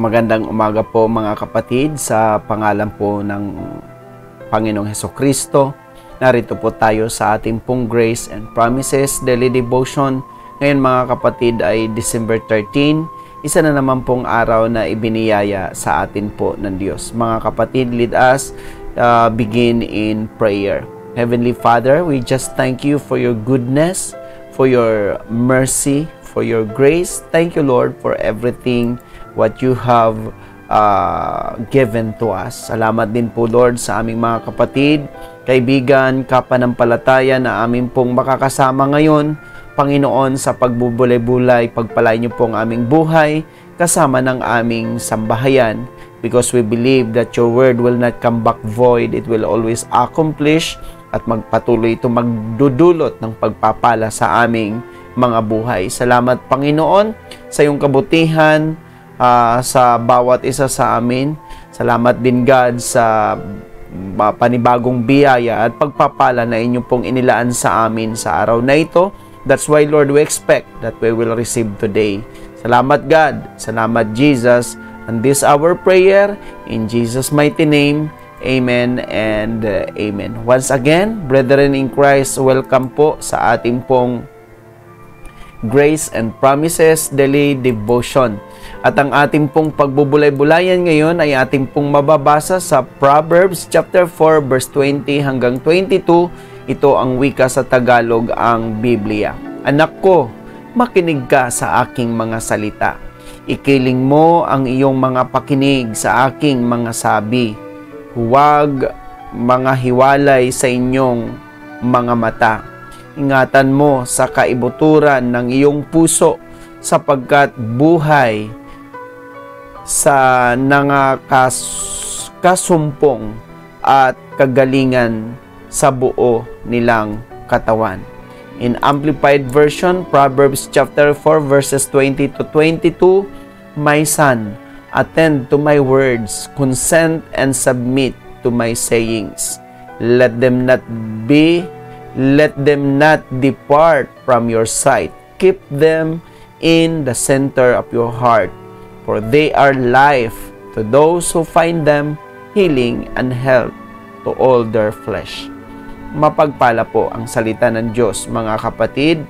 Magandang umaga po mga kapatid, sa pangalan po ng Panginoong Hesukristo. Narito po tayo sa ating pong Grace and Promises Daily Devotion. Ngayon mga kapatid ay December 13, isa na naman pong araw na ibiniyaya sa atin po ng Diyos. Mga kapatid, let us begin in prayer. Heavenly Father, we just thank you for your goodness, for your mercy, for your grace. Thank you, Lord, for everything what you have given to us. Salamat din po, Lord, sa aming mga kapatid, kaibigan, kapanampalataya na aming pong makakasama ngayon. Panginoon, sa pagbubulay-bulay, pagpalain niyo po ang aming buhay kasama ng aming sambahayan, because we believe that your word will not come back void. It will always accomplish at magpatuloy ito magdudulot ng pagpapala sa aming mga buhay. Salamat, Panginoon, sa iyong kabutihan sa bawat isa sa amin. Salamat din, God, sa panibagong biyaya at pagpapala na inyo pong inilaan sa amin sa araw na ito. That's why, Lord, we expect that we will receive today. Salamat, God. Salamat, Jesus. And this our prayer in Jesus' mighty name. Amen and amen. Once again, brethren in Christ, welcome po sa ating pong Grace and Promises Daily Devotion. At ang ating pong pagbubulay-bulayan ngayon ay ating pong mababasa sa Proverbs chapter 4 verse 20 hanggang 22. Ito ang wika sa Tagalog, ang Biblia. Anak ko, makinig ka sa aking mga salita. Ikiling mo ang iyong mga pakinig sa aking mga sabi. Huwag mga hiwalay sa inyong mga mata. Ingatan mo sa kaibuturan ng iyong puso, sapagkat buhay sa nangakasumpong at kagalingan sa buo nilang katawan. In Amplified Version, Proverbs chapter 4 verses 20 to 22, My son, attend to my words, consent and submit to my sayings. Let them not depart from your sight. Keep them in the center of your heart, for they are life to those who find them, healing and health to all their flesh. Mapagpala po ang salita ng Diyos, mga kapatid.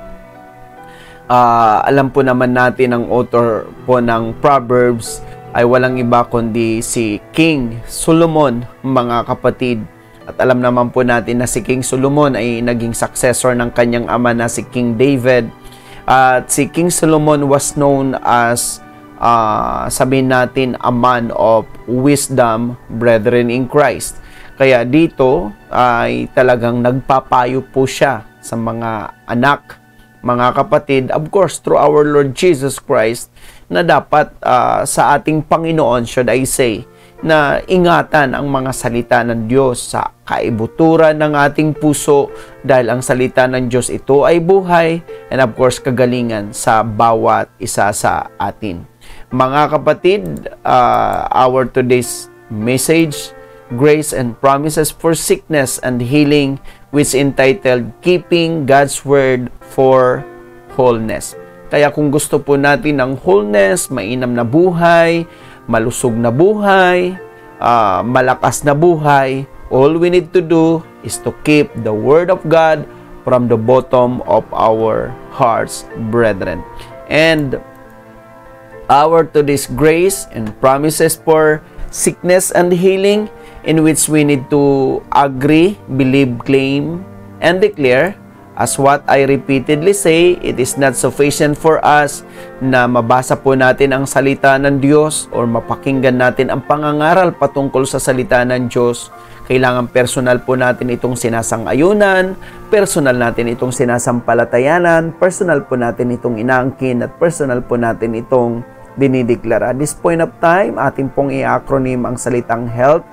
Alam po naman natin ang author po ng Proverbs ay walang iba kundi si King Solomon, mga kapatid. At alam naman po natin na si King Solomon ay naging successor ng kanyang ama na si King David. At si King Solomon was known as, sabihin natin, a man of wisdom, brethren in Christ. Kaya dito ay talagang nagpapayo po siya sa mga anak, mga kapatid, of course, through our Lord Jesus Christ, na dapat sa ating Panginoon, should I say, na ingatan ang mga salita ng Diyos sa kaibuturan ng ating puso, dahil ang salita ng Diyos ito ay buhay and of course kagalingan sa bawat isa sa atin. Mga kapatid, our today's message, Grace and Promises for Sickness and Healing, which entitled Keeping God's Word for Wholeness. Kaya kung gusto po natin ng wholeness, mainam na buhay, malusog na buhay, malakas na buhay, all we need to do is to keep the Word of God from the bottom of our hearts, brethren. And our today's Grace and Promises for Sickness and Healing, in which we need to agree, believe, claim, and declare. As what I repeatedly say, it is not sufficient for us na mabasa po natin ang salita ng Diyos or mapakinggan natin ang pangangaral patungkol sa salita ng Diyos. Kailangan personal po natin itong sinasang-ayunan, personal natin itong sinasampalatayanan, personal po natin itong inaangkin, at personal po natin itong dinideklara. At this point of time, ating pong i-acronym ang salitang health,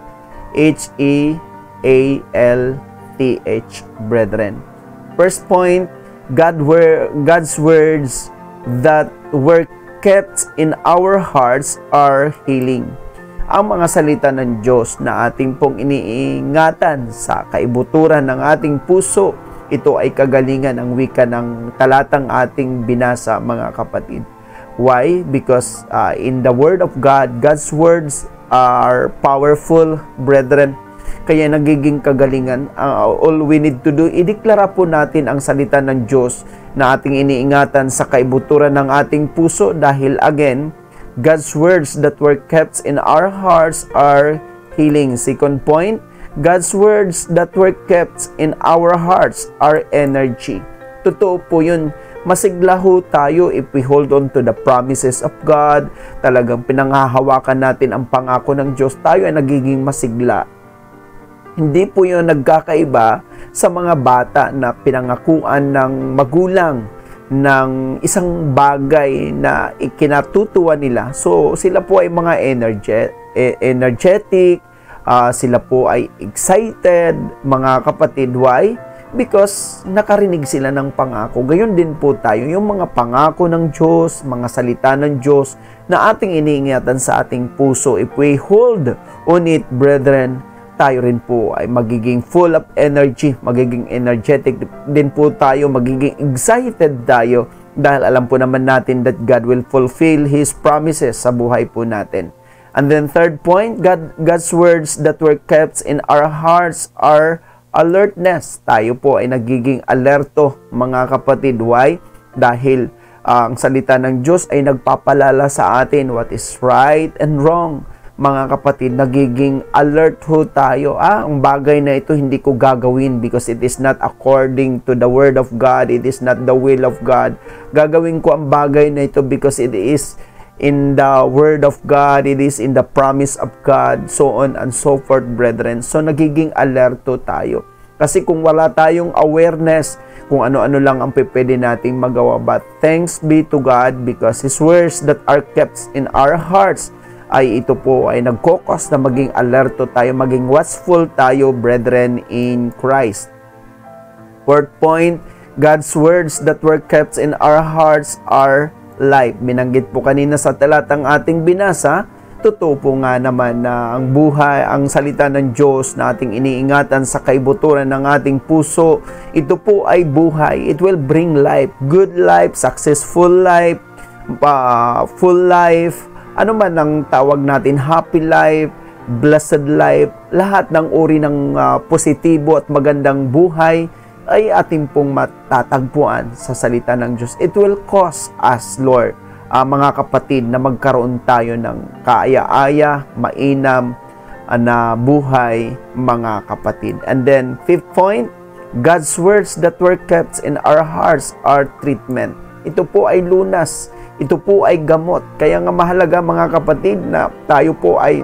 H-E-A-L-T-H, brethren. First point, God's words that were kept in our hearts are healing. Ang mga salita ng Diyos na ating pong iniingatan sa kaibuturan ng ating puso, ito ay kagalingan, ang wika ng talatang ating binasa, mga kapatid. Why? Because in the Word of God, God's words are powerful, brethren. Kaya nagiging kagalingan. All we need to do, ideklara po natin ang salita ng Diyos na ating iniingatan sa kaibuturan ng ating puso dahil again, God's words that were kept in our hearts are healing. Second point, God's words that were kept in our hearts are energy. Totoo po yun. Masigla ho tayo if we hold on to the promises of God. Talagang pinanghahawakan natin ang pangako ng Diyos. Tayo ay nagiging masigla. Hindi po yun nagkakaiba sa mga bata na pinangakuan ng magulang ng isang bagay na ikinatutuwa nila. So, sila po ay mga energetic, sila po ay excited, mga kapatid. Why? Because nakarinig sila ng pangako. Gayon din po tayo, yung mga pangako ng Diyos, mga salita ng Diyos na ating iniingatan sa ating puso. If we hold on it, brethren, tayo rin po ay magiging full of energy, magiging energetic din po tayo, magiging excited tayo dahil alam po naman natin that God will fulfill His promises sa buhay po natin. And then third point, God's words that were kept in our hearts are alertness. Tayo po ay nagiging alerto, mga kapatid. Why? Dahil ang salita ng Diyos ay nagpapalala sa atin what is right and wrong. Mga kapatid, nagiging alert ho tayo. Ang bagay na ito hindi ko gagawin because it is not according to the word of God. It is not the will of God. Gagawin ko ang bagay na ito because it is in the word of God, it is in the promise of God, so on and so forth, brethren. So, nagiging alerto tayo. Kasi kung wala tayong awareness, kung ano-ano lang ang pwede nating magawa. But thanks be to God because His words that are kept in our hearts, ay ito po ay nagkokos na maging alerto tayo, maging watchful tayo, brethren, in Christ. Fourth point, God's words that were kept in our hearts are life. Binanggit po kanina sa talatang ating binasa, totoo po nga naman na ang buhay, ang salita ng Diyos na ating iniingatan sa kaibuturan ng ating puso, ito po ay buhay. It will bring life, good life, successful life, full life, ano man ang tawag natin, happy life, blessed life, lahat ng uri ng positibo at magandang buhay ay ating pong matatagpuan sa salita ng Diyos. It will cause us, Lord, mga kapatid, na magkaroon tayo ng kaaya-aya, mainam na buhay, mga kapatid. And then, fifth point, God's words that were kept in our hearts are treatment. Ito po ay lunas. Ito po ay gamot. Kaya nga mahalaga, mga kapatid, na tayo po ay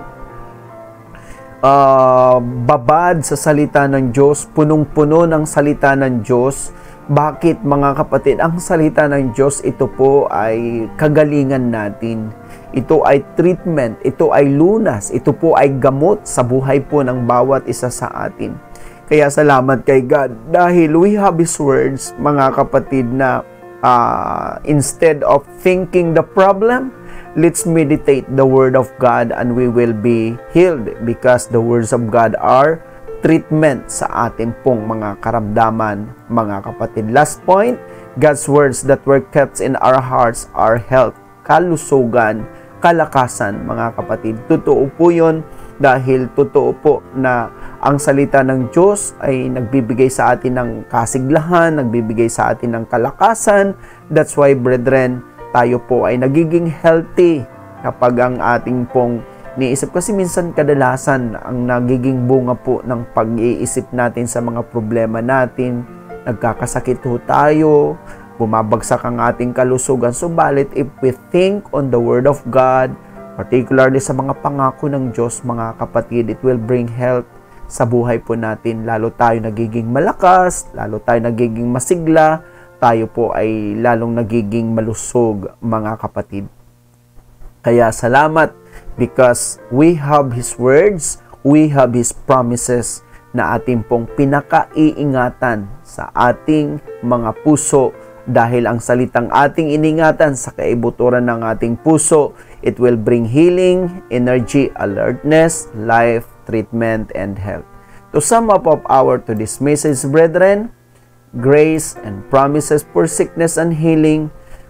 babad sa salita ng Diyos, punong-puno ng salita ng Diyos. Bakit, mga kapatid? Ang salita ng Diyos, ito po ay kagalingan natin. Ito ay treatment, ito ay lunas, ito po ay gamot sa buhay po ng bawat isa sa atin. Kaya salamat kay God dahil we have His words, mga kapatid, na instead of thinking the problem, let's meditate the Word of God and we will be healed because the words of God are treatment sa ating pong mga karamdaman, mga kapatid. Last point, God's words that were kept in our hearts are health, kalusugan, kalakasan, mga kapatid. Totoo po yun dahil totoo po na ang salita ng Diyos ay nagbibigay sa atin ng kasiglahan, nagbibigay sa atin ng kalakasan. That's why, brethren, tayo po ay nagiging healthy kapag ang ating pong niisip. Kasi minsan kadalasan ang nagiging bunga po ng pag-iisip natin sa mga problema natin, nagkakasakit ho tayo, bumabagsak ang ating kalusugan. Subalit if we think on the Word of God, particularly sa mga pangako ng Diyos, mga kapatid, it will bring health sa buhay po natin. Lalo tayo nagiging malakas, lalo tayo nagiging masigla, tayo po ay lalong nagiging malusog, mga kapatid. Kaya salamat because we have His words, we have His promises na ating pong pinakaiingatan sa ating mga puso dahil ang salitang ating iningatan sa kaibuturan ng ating puso, it will bring healing, energy, alertness, life, treatment, and health. To sum up of our today's message, brethren, grace and promises for sickness and healing,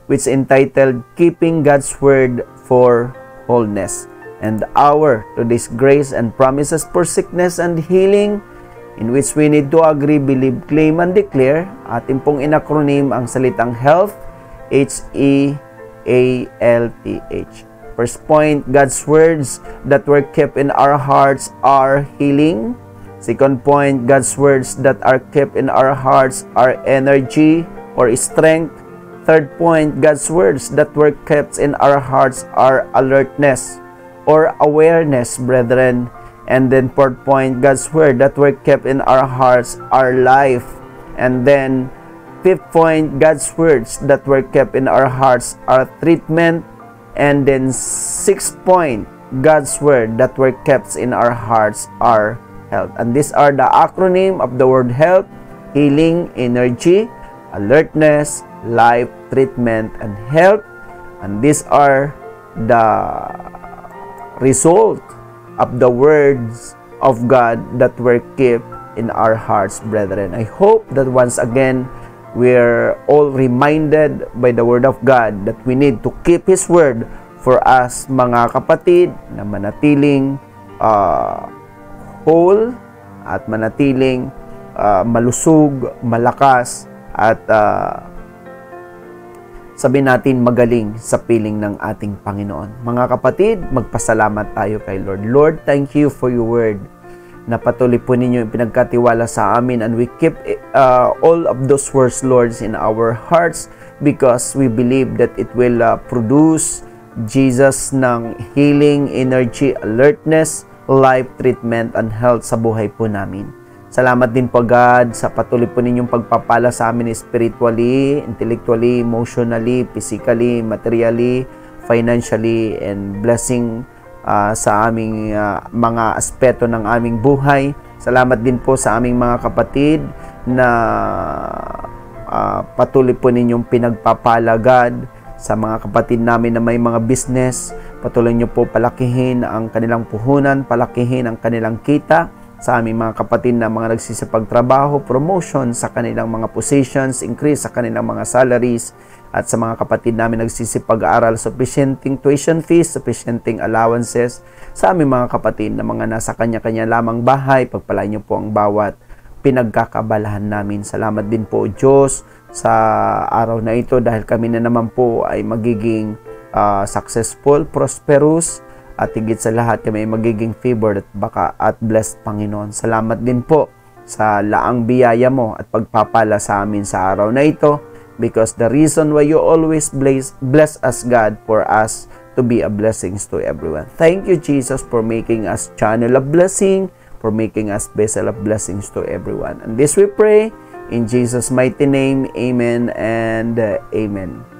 which entitled Keeping God's Word for Wholeness. And the hour to this grace and promises for sickness and healing, in which we need to agree, believe, claim, and declare. Ating pong inacronym ang salitang health, H-E-A-L-T-H. First point, God's words that were kept in our hearts are healing. Second point, God's words that are kept in our hearts are energy or strength. Third point, God's words that were kept in our hearts are alertness or awareness, brethren. And then fourth point, God's word that were kept in our hearts are life. And then fifth point, God's words that were kept in our hearts are treatment. And then sixth point, God's word that were kept in our hearts are health. And these are the acronym of the word health: healing, energy, alertness, life, treatment, and health. And these are the result of the words of God that were kept in our hearts, brethren. I hope that once again, we're all reminded by the Word of God that we need to keep His Word for us, mga kapatid, na manatiling whole at manatiling malusog, malakas, at sabihin natin magaling sa piling ng ating Panginoon. Mga kapatid, magpasalamat tayo kay Lord. Lord, thank you for your word na patuloy po ninyo yung pinagkatiwala sa amin, and we keep all of those words, Lord, in our hearts because we believe that it will produce Jesus ng healing, energy, alertness, life, treatment, and health sa buhay po namin. Salamat din po, God, sa patuloy po ninyong pagpapala sa amin spiritually, intellectually, emotionally, physically, materially, financially, and blessing sa aming mga aspeto ng aming buhay. Salamat din po sa aming mga kapatid na patuloy po ninyong pinagpapala, God, sa mga kapatid namin na may mga business. Patuloy nyo po palakihin ang kanilang puhunan, palakihin ang kanilang kita. Sa aming mga kapatid na mga nagsisipagtrabaho, promotion sa kanilang mga positions, increase sa kanilang mga salaries, at sa mga kapatid namin nagsisipag-aaral, sufficienting tuition fees, sufficienting allowances. Sa aming mga kapatid na mga nasa kanya-kanya lamang bahay, pagpalain niyo po ang bawat pinagkakabalahan namin. Salamat din po, Diyos, sa araw na ito dahil kami na naman po ay magiging successful, prosperous, at higit sa lahat kami ay magiging favored at blessed, Panginoon. Salamat din po sa laang biyaya mo at pagpapala sa amin sa araw na ito, because the reason why you always bless us, God, for us to be a blessings to everyone. Thank you, Jesus, for making us channel of blessing, for making us vessel of blessings to everyone. And this we pray in Jesus' mighty name. Amen and amen.